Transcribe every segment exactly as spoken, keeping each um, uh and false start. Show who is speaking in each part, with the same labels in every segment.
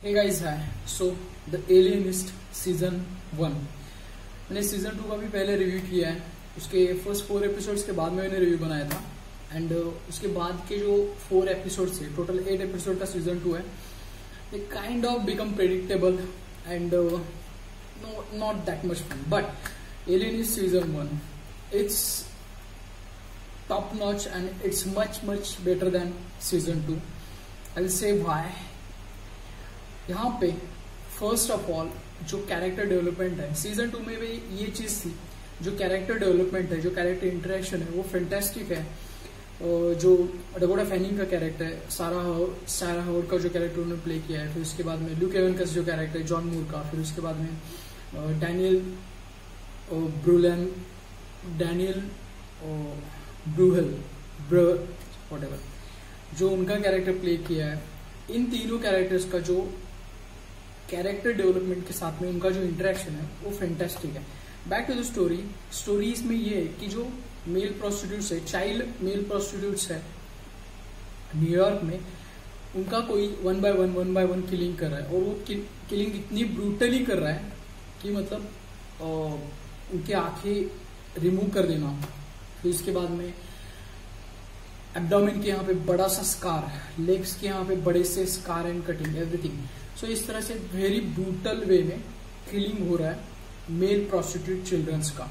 Speaker 1: Hey guys hi so the alienist season one. मैंने season two का भी पहले रिव्यू किया है। उसके फर्स्ट फोर एपिसोड्स के बाद में मैंने रिव्यू बनाया था एंड uh, उसके बाद के जो फोर एपिसोड्स है, टोटल एट एपिसोड का सीजन टू है, ये kind of become predictable and no not that much fun. But alienist season one it's top notch and it's much much better than season two. I will say why. यहाँ पे first of all जो character development है season two में भी ये चीज थी, जो कैरेक्टर डेवलपमेंट है, जो कैरेक्टर इंटरेक्शन है वो फैंटास्टिक है। जो डकोटा फैनिंग का कैरेक्टर है, सारा सारा हावर्ड का जो कैरेक्टर उन्होंने प्ले किया है, फिर उसके बाद में ल्यूक एवन्स का जो कैरेक्टर है जॉन मूर का, फिर उसके बाद में Daniel Bruhl Daniel Bruhl whatever जो उनका कैरेक्टर प्ले किया है, इन तीनों कैरेक्टर्स का जो कैरेक्टर डेवलपमेंट के साथ में उनका जो इंटरेक्शन है वो फैंटास्टिक है। Back to the story. Story इसमें ये है कि जो मेल प्रोस्टिट्यूट्स है, चाइल्ड मेल प्रोस्टिट्यूट्स है न्यूयॉर्क में, उनका कोई one by one one by one killing कर रहा है और वो किलिंग इतनी ब्रूटली कर रहा है कि मतलब आ, उनकी आंखें रिमूव कर देना, फिर उसके बाद में एब्डोमेन के यहाँ पे बड़ा सा स्कार, लेग्स के यहाँ पे बड़े से scar and cutting everything. So इस तरह से वेरी ब्रूटल वे में किलिंग हो रहा है मेल प्रोस्टिट्यूट चिल्ड्रंस का।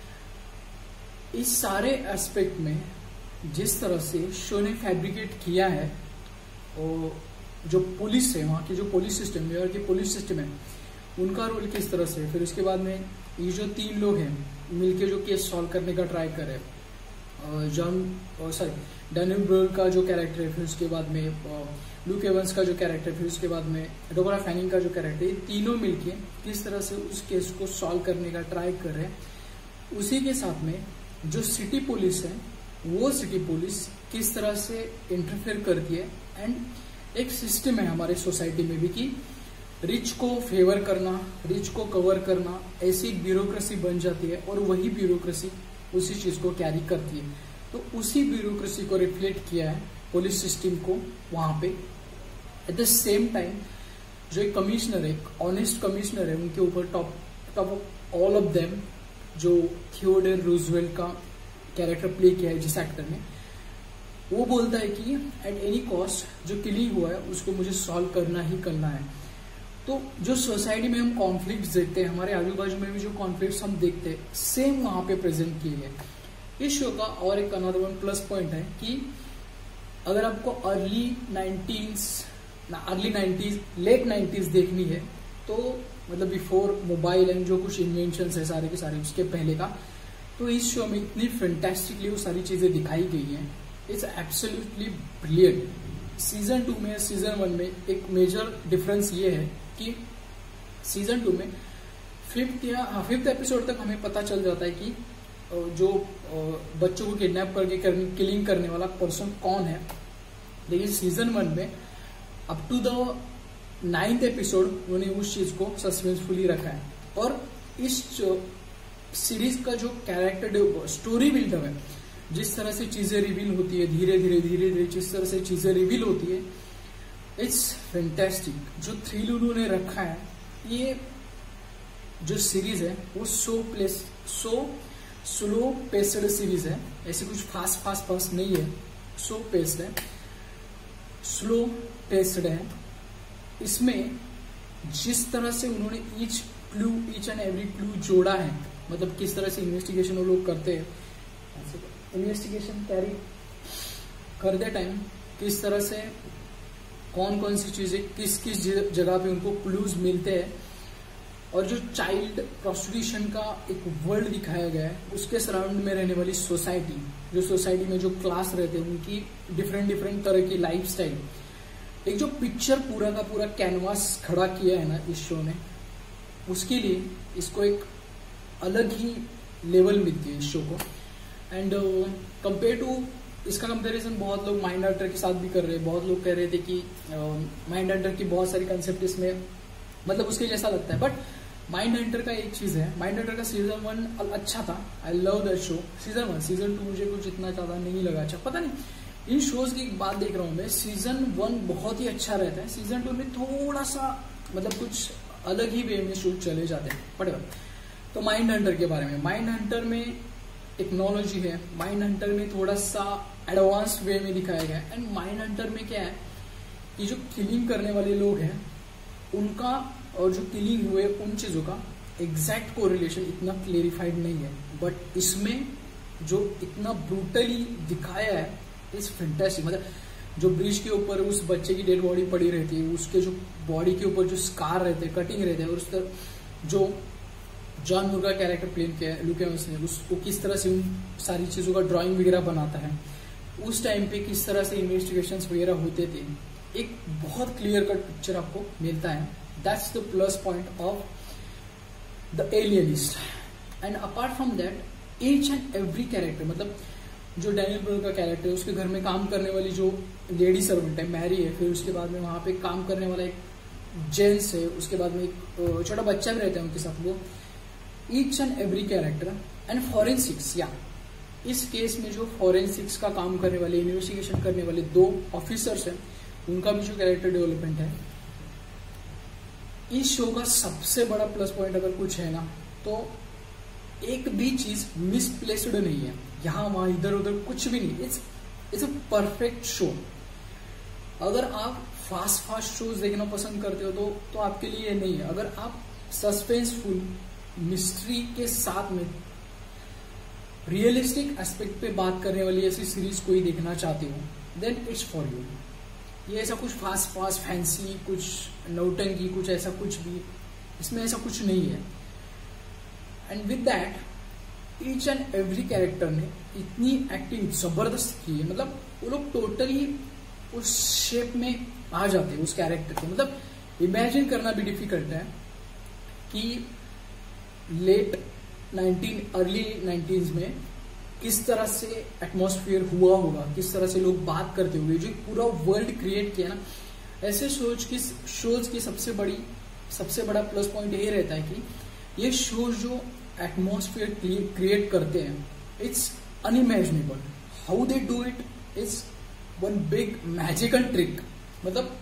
Speaker 1: इस सारे एस्पेक्ट में जिस तरह से शो ने फैब्रिकेट किया है, और जो पुलिस है वहाँ की, जो पुलिस सिस्टम न्यूयॉर्क की पुलिस सिस्टम है, उनका रोल किस तरह से, फिर उसके बाद में ये जो तीन लोग हैं मिलके जो केस सॉल्व करने का ट्राई कर रहे हैं, जॉन सॉरी डैनियल ब्रूअर का जो कैरेक्टर है, फिर उसके बाद में ल्यूक एवन्स का जो कैरेक्टर, फिर उसके बाद में डकोटा फैनिंग का जो कैरेक्टर, ये तीनों मिलके किस तरह से उस केस को सॉल्व करने का ट्राई कर रहे हैं। उसी के साथ में जो सिटी पुलिस है, वो सिटी पुलिस किस तरह से इंटरफेयर करती है। एंड एक सिस्टम है हमारे सोसाइटी में भी कि रिच को फेवर करना, रिच को कवर करना, ऐसी एक ब्यूरोक्रेसी बन जाती है और वही ब्यूरोक्रेसी उसी चीज को कैरी करती है। तो उसी ब्यूरोक्रेसी को रिफ्लेक्ट किया है पुलिस सिस्टम को वहां पे। एट द सेम टाइम जो एक कमिश्नर है, एक ऑनेस्ट कमिश्नर है, उनके ऊपर top top of all of them जो थियोडोर रूजवेल्ट का कैरेक्टर प्ले किया है जिस एक्टर ने, वो बोलता है कि एट एनी कॉस्ट जो किलिंग हुआ है उसको मुझे सॉल्व करना ही करना है। तो जो सोसाइटी में हम कॉन्फ्लिक्ट देखते हैं, हमारे आजू बाजू में भी जो कॉन्फ्लिक्ट हम देखते हैं, सेम वहां पे प्रेजेंट किए गए। इस शो का और एक अनदर वन प्लस पॉइंट है कि अगर आपको early nineties early nineties late nineties देखनी है, तो मतलब बिफोर मोबाइल एंड जो कुछ इन्वेंशन है सारे के सारे उसके पहले का, तो इस शो में इतनी फैंटास्टिकली वो सारी चीजें दिखाई गई हैं। It's absolutely brilliant. Season two में सीजन वन में एक मेजर डिफरेंस ये है कि सीजन टू में फिफ्थ या हाँ फिफ्थ एपिसोड तक हमें पता चल जाता है कि जो बच्चों को किडनैप करके करने, किलिंग करने वाला पर्सन कौन है। लेकिन सीजन वन में up to the ninth episode उन्होंने उस चीज को सस्पेंसफुली रखा है। और इस सीरीज का जो कैरेक्टर स्टोरी बिल्डअप है, जिस तरह से चीजें रिवील होती है धीरे धीरे धीरे धीरे जिस तरह से चीजें रिवील होती है, इट्स फैंटास्टिक। जो थ्रिल उन्होंने रखा है, ये जो सीरीज है वो so place so slow paced series है। ऐसे कुछ फास्ट फास्ट फास्ट नहीं है, सो पेस्ड है, स्लो पेस्ड है। इसमें जिस तरह से उन्होंने each clue each and every clue जोड़ा है, मतलब किस तरह से इन्वेस्टिगेशन वो लोग करते हैं, इन्वेस्टिगेशन कैरी करते टाइम किस तरह से कौन कौन सी चीजें किस किस जगह पे उनको क्लूज मिलते हैं, और जो चाइल्ड प्रोस्टिट्यूशन का एक वर्ल्ड दिखाया गया है, उसके सराउंड में रहने वाली सोसाइटी, जो सोसाइटी में जो क्लास रहते हैं उनकी डिफरेंट डिफरेंट तरह की लाइफ स्टाइल, एक जो पिक्चर पूरा का पूरा कैनवास खड़ा किया है ना इस शो ने, उसके लिए इसको एक अलग ही लेवल मिलती है इस शो को। एंड कंपेयर टू इसका कंपैरिजन बहुत लोग माइंड हंटर के साथ भी कर रहे हैं। बहुत लोग कह रहे थे कि माइंड uh, हंटर की बहुत सारी कंसेप्ट इसमें मतलब उसके जैसा लगता है, बट माइंड हंटर का एक चीज है, माइंड हंटर का सीजन वन अच्छा था, I love that show. Season one season two मुझे कुछ इतना ज्यादा नहीं लगा अच्छा, पता नहीं इन शोज की बात देख रहा हूं मैं, सीजन वन बहुत ही अच्छा रहता है, सीजन टू में थोड़ा सा मतलब कुछ अलग ही वे में शो चले जाते हैं बट। तो माइंड हंटर के बारे में, माइंड हंटर में टेक्नोलॉजी है, माइंड हंटर में थोड़ा सा एडवांस वे में दिखाया गया है। एंड माइंड हंटर में क्या है कि जो किलिंग करने वाले लोग हैं उनका और जो किलिंग हुए उन चीजों का एग्जैक्ट कोरिलेशन इतना क्लेरिफाइड नहीं है, बट इसमें जो इतना ब्रूटली दिखाया है इज फैंटास्टिक। मतलब जो ब्रिज के ऊपर उस बच्चे की डेड बॉडी पड़ी रहती है, उसके जो बॉडी के ऊपर जो स्कार रहते हैं, कटिंग रहते हैं, और उस तरह जो जॉन मूर का कैरेक्टर प्ले किया है लुक एवंस ने, उसको किस तरह से उन सारी चीजों का ड्राइंग वगैरह बनाता है, उस टाइम पे किस तरह से इन्वेस्टिगेशंस वगैरह होते थे, एक बहुत क्लियर कट पिक्चर आपको मिलता है। That's the plus point of the Alienist. And apart from that each and every character, मतलब जो डैनियल ब्रू का कैरेक्टर है उसके घर में काम करने वाली जो लेडी सर्वेंट है मैरी है, फिर उसके बाद में वहां पे काम करने वाला एक जेंट्स है, उसके बाद में एक छोटा बच्चा भी रहता है उनके साथ, वो each and every character. And forensics, या इस केस में जो फॉरेंसिक्स का काम करने वाले, इन्वेस्टिगेशन करने वाले दो ऑफिसर्स हैं, उनका भी जो कैरेक्टर डेवलपमेंट है, इस शो का सबसे बड़ा प्लस पॉइंट अगर कुछ है ना तो एक भी चीज मिसप्लेस्ड नहीं है, यहां वहां इधर उधर कुछ भी नहीं। It's it's a perfect show. अगर आप फास्ट फास्ट शोज देखना पसंद करते हो तो तो आपके लिए ये नहीं है। अगर आप सस्पेंसफुल मिस्ट्री के साथ में रियलिस्टिक एस्पेक्ट पे बात करने वाली ऐसी सीरीज कोई देखना चाहते हो देन इट्स फॉर यू। ये ऐसा कुछ फास्ट फास्ट फैंसी, कुछ नौटंकी, कुछ ऐसा कुछ भी इसमें ऐसा कुछ नहीं है। And with that each and every character ने इतनी एक्टिंग जबरदस्त की है, मतलब वो लोग टोटली उस शेप में आ जाते हैं उस कैरेक्टर के। मतलब इमेजिन करना भी डिफिकल्ट है कि लेट नाइनटीन अर्ली नाइनटीज में किस तरह से एटमॉस्फेयर हुआ होगा, किस तरह से लोग बात करते होंगे, जो पूरा वर्ल्ड क्रिएट किया ना। ऐसे शोज की शोज की सबसे बड़ी सबसे बड़ा प्लस पॉइंट ये रहता है कि ये शोज जो एटमॉस्फेयर क्रिएट करते हैं it's unimaginable. How they do it is one big magical trick. मतलब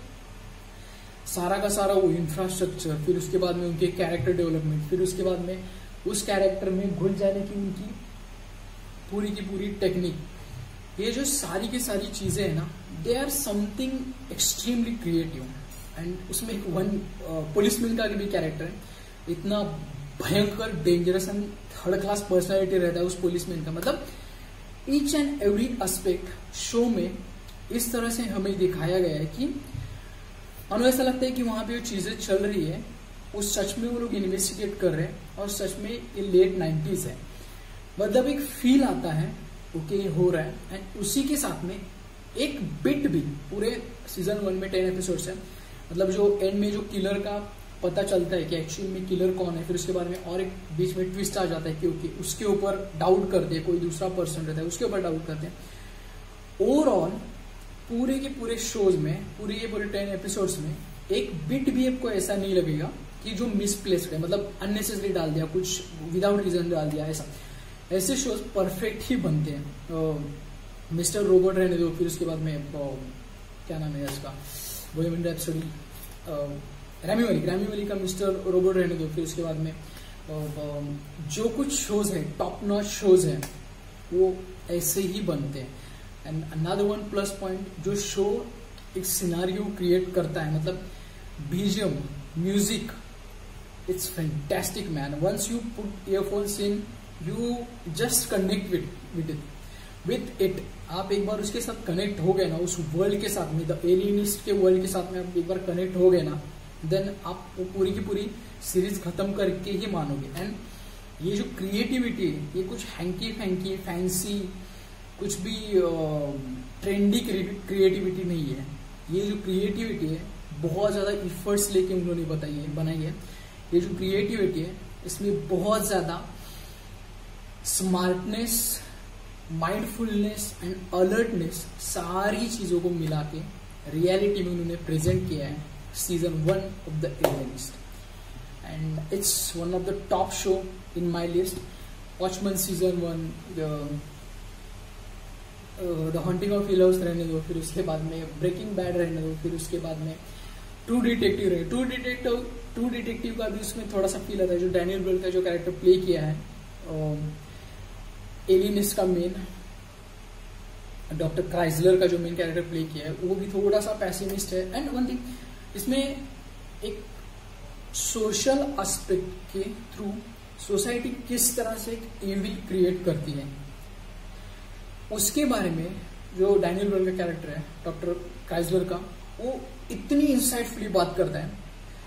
Speaker 1: सारा का सारा वो इंफ्रास्ट्रक्चर, फिर उसके बाद में उनके कैरेक्टर डेवलपमेंट, फिर उसके बाद में उस कैरेक्टर में घुल जाने की उनकी पूरी की पूरी टेक्निक, ये जो सारी की सारी चीजें हैं ना, they are something extremely creative. And उसमें एक वन पुलिसमैन का भी कैरेक्टर है, इतना भयंकर dangerous and third class personality रहता है उस पुलिसमैन का। मतलब each and every aspect show में इस तरह से हमें दिखाया गया है कि हमें ऐसा लगता है कि वहां पे जो चीजें चल रही है उस सच में वो लोग इन्वेस्टिगेट कर रहे हैं और सच में ये लेट नाइन्टीज है। मतलब एक फील आता है ओके ये हो रहा है। एंड उसी के साथ में एक बिट भी, पूरे सीजन वन में टेन एपिसोड्स है, मतलब जो एंड में जो किलर का पता चलता है कि एक्चुअली में किलर कौन है, फिर उसके बारे में और एक बीच में ट्विस्ट आ जाता है कि ओके उसके ऊपर डाउट करते हैं, कोई दूसरा पर्सन रहता है उसके ऊपर डाउट करते हैं। ओवरऑल पूरे के पूरे शोज में, पूरे के पूरे टेन एपिसोड्स में एक बिट भी आपको ऐसा नहीं लगेगा कि जो मिसप्लेस्ड है, मतलब अननेसेसरी डाल दिया, कुछ विदाउट रीजन डाल दिया। ऐसा ऐसे शोज परफेक्ट ही बनते हैं। मिस्टर रोबोट रहने दो, फिर उसके बाद में आ, क्या नाम है इसका, Bohemian Rhapsody, Rami Malek Rami Malek का मिस्टर रोबोट रहने दो, फिर उसके बाद में आ, आ, जो कुछ शोज है टॉप नॉच शोज है वो ऐसे ही बनते हैं। And another one plus point, जो शो एक सिनारियो क्रिएट करता है, मतलब BGM, music, it's fantastic man. Once you put earphones in you just connect with with it with it आप एक बार उसके साथ कनेक्ट हो गए ना, उस वर्ल्ड के साथ में, द एलियनिस्ट के वर्ल्ड के साथ में आप एक बार कनेक्ट हो गए ना, देन आप वो पूरी की पूरी सीरीज खत्म करके ही मानोगे। एंड ये जो क्रिएटिविटी है, ये कुछ हैंकी फैंकी फैंसी कुछ भी ट्रेंडी क्रिएटिविटी नहीं है। ये जो क्रिएटिविटी है बहुत ज्यादा इफर्ट्स लेके उन्होंने बताई है बनाई है। ये जो क्रिएटिविटी है इसमें बहुत ज्यादा स्मार्टनेस, माइंडफुलनेस एंड अलर्टनेस, सारी चीजों को मिला के रियलिटी में उन्होंने प्रेजेंट किया है season one of the Alienist. And it's one of the top show in my list. Watchman season one, the haunting of Hill House रहने दो, फिर उसके बाद में ब्रेकिंग बैड रहने दो, फिर उसके बाद में ट्रू डिटेक्टिव रहे। ट्रू डिटेक्टिव ट्रू डिटेक्टिव का भी उसमें थोड़ा सा फील आता है, जो डैनियल ब्रेल का जो कैरेक्टर प्ले किया है एलियनिस्ट का मेन, डॉक्टर क्राइसलर का जो मेन कैरेक्टर प्ले किया है वो भी थोड़ा सा पैसिमिस्ट है। एंड वन थिंग, इसमें एक सोशल एस्पेक्ट के थ्रू सोसाइटी किस तरह से एक इविल क्रिएट करती है उसके बारे में जो डैनियल ब्रेल का कैरेक्टर है डॉक्टर क्राइसलर का, वो इतनी इंसाइटफुली बात करता है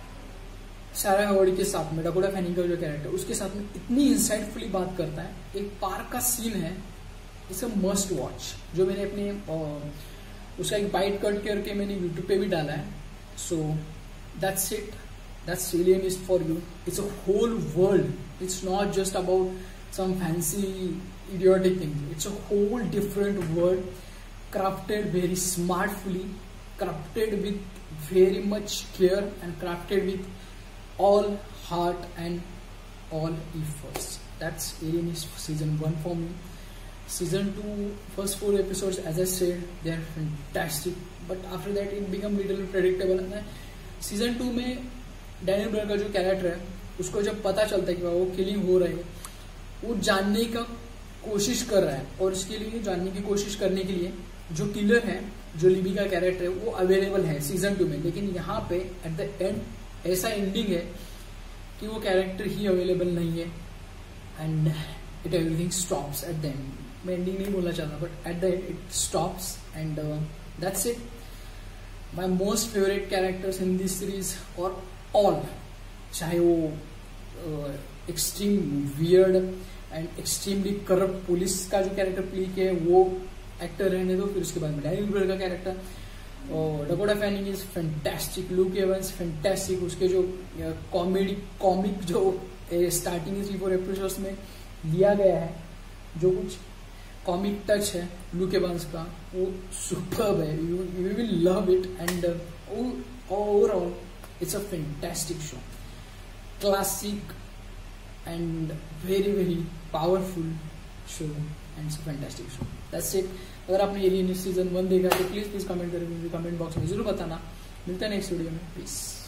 Speaker 1: सारा हवर्ड के साथ में, डकोटा फैनिंग का जो कैरेक्टर उसके साथ में इतनी इंसाइटफुली बात करता है। एक पार्क का सीन है, इट्स अ मस्ट वॉच, जो मैंने अपने उसका एक बाइट कट करके मैंने यूट्यूब पे भी डाला है। So that's it, that's Alienist for you. It's a whole world, it's not just about some fancy idiotic things, it's a whole different world, crafted very smartly, crafted with very much care, and crafted with all heart and all efforts. That's Alienist season one for me. Season two, first four episodes, as I said, they are fantastic, but after that it become little predictable. Season two में Daniel Bruhl का जो character है उसको जब पता चलता है कि वो किलिंग हो रही है, वो जानने का कोशिश कर रहा है, और इसके लिए जानने की कोशिश करने के लिए जो किलर है, जो लिबी का कैरेक्टर है, वो अवेलेबल है सीजन टू में। लेकिन यहाँ पे एट द एंड ऐसा एंडिंग है कि वो कैरेक्टर ही अवेलेबल नहीं है, and it everything stops at the end. मैं एंडिंग नहीं बोलना चाहता, but at the end it stops, and that's it. My most favourite characters in this series और ऑल, चाहे वो extreme weird and extremely corrupt police का जो character play किया है वो एक्टर रहने दो, फिर उसके बाद में डैनियल ब्रेल का कैरेक्टर, और Dakota Fanning is fantastic, Luke Evans fantastic, उसके जो कॉमेडी कॉमिक जो स्टार्टिंग थ्री फोर एपिसोड्स में लिया गया है, जो कुछ कॉमिक टच है लूक एवंस का, वो सुपर्ब है, you you will love it, and overall it's a fantastic show, classic and very very powerful show, and it's a fantastic show. That's it. अगर आपने एलियनिस्ट सीजन वन देखा तो please please comment करके मुझे comment box में जरूर बताना। मिलता है नेक्स्ट वीडियो में, पीस।